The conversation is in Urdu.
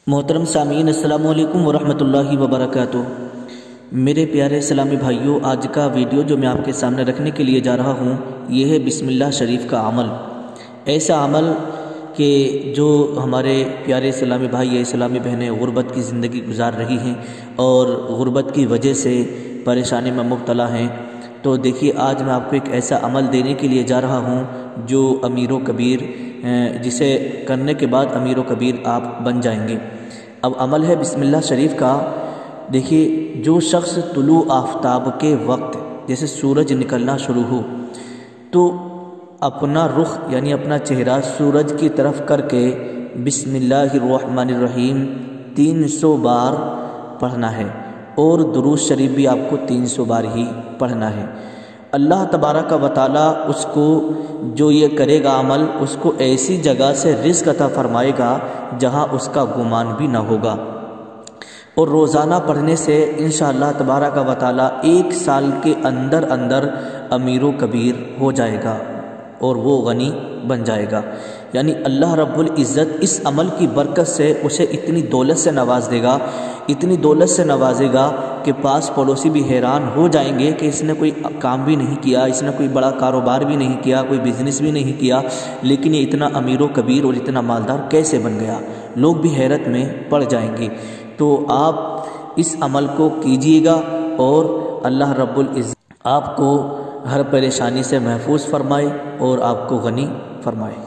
محترم سامعین، السلام علیکم ورحمۃ اللہ وبرکاتہ۔ میرے پیارے اسلامی بھائیوں، آج کا ویڈیو جو میں آپ کے سامنے رکھنے کے لیے جا رہا ہوں یہ ہے بسم اللہ شریف کا عمل۔ ایسا عمل کہ جو ہمارے پیارے اسلامی بھائی یا اسلامی بہنیں غربت کی زندگی گزار رہی ہیں اور غربت کی وجہ سے پریشانی میں مبتلا ہیں، تو دیکھیے آج میں آپ کو ایک ایسا عمل دینے کے لیے جا رہا ہوں جو امیر و کبیر، جسے کرنے کے بعد امیر و کبیر آپ بن جائیں گے۔ اب عمل ہے بسم اللہ شریف کا۔ دیکھیے، جو شخص طلوع آفتاب کے وقت جیسے سورج نکلنا شروع ہو تو اپنا رخ یعنی اپنا چہرہ سورج کی طرف کر کے بسم اللہ الرحمن الرحیم 300 بار پڑھنا ہے، اور درود شریف بھی آپ کو 300 بار ہی پڑھنا ہے۔ اللہ تبارک و تعالیٰ اس کو، جو یہ کرے گا عمل، اس کو ایسی جگہ سے رزق عطا فرمائے گا جہاں اس کا گمان بھی نہ ہوگا، اور روزانہ پڑھنے سے انشاءاللہ تبارک و تعالیٰ 1 سال کے اندر اندر امیر و کبیر ہو جائے گا اور وہ غنی بن جائے گا۔ یعنی اللہ رب العزت اس عمل کی برکت سے اسے اتنی دولت سے نواز دے گا، اتنی دولت سے نوازے گا کہ پاس پڑوسی بھی حیران ہو جائیں گے کہ اس نے کوئی کام بھی نہیں کیا، اس نے کوئی بڑا کاروبار بھی نہیں کیا، کوئی بزنس بھی نہیں کیا، لیکن یہ اتنا امیر و کبیر اور اتنا مالدار کیسے بن گیا؟ لوگ بھی حیرت میں پڑ جائیں گے۔ تو آپ اس عمل کو کیجیے گا اور اللہ رب العزت آپ کو ہر پریشانی سے محفوظ فرمائے اور آپ کو غنی فرمائے۔